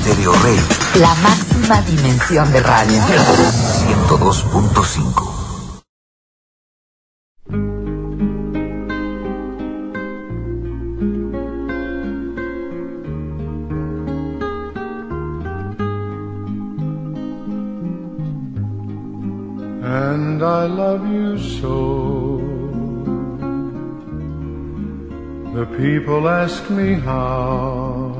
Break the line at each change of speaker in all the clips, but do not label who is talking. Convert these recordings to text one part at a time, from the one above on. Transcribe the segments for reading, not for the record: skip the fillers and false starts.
Stereo Rey.
La máxima dimensión de radio.
102.5.
And I love you so. The people ask me how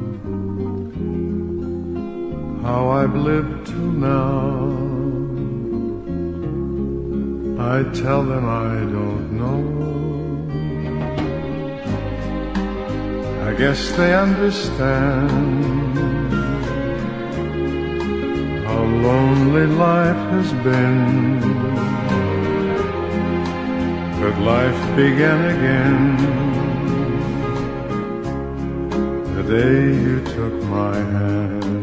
I've lived till now. I tell them I don't know. I guess they understand how lonely life has been. But life began again the day you took my hand.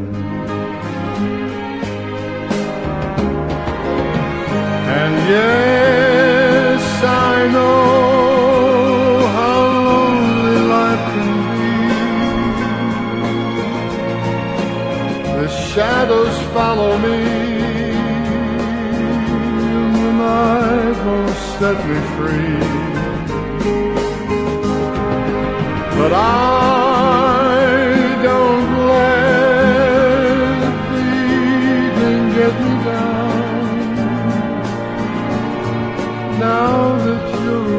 And yes, I know how lonely life can be. The shadows follow me, and the night won't set me free. But I don't let the evening get me down. Now that you're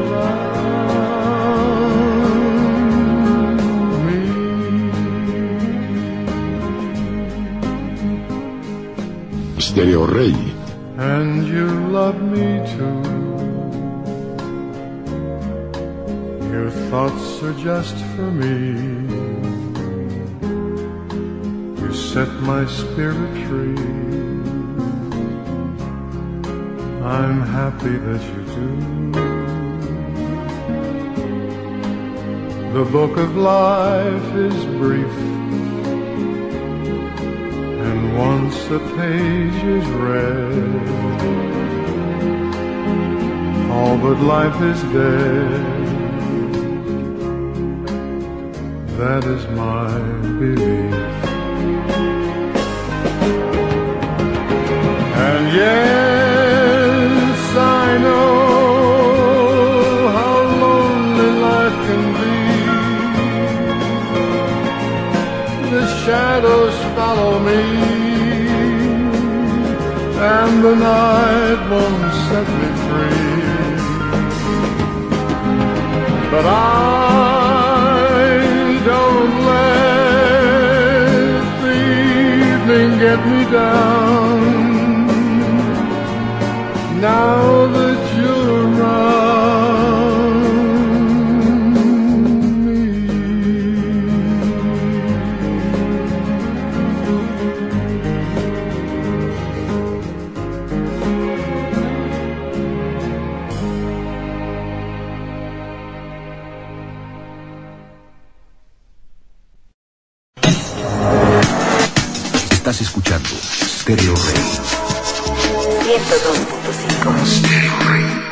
around me.
Stereo Rey.
And you love me too. Your thoughts are just for me. You set my spirit free. I'm happy that you do. The book of life is brief, and once a page is read, all but life is dead. That is my belief. And yes, I know how lonely life can be. The shadows follow me, and the night won't set me free. But I don't let the evening get me down. Now that you're around me.
Estás escuchando Stereo Rey.
102.5.
Stereo Rey.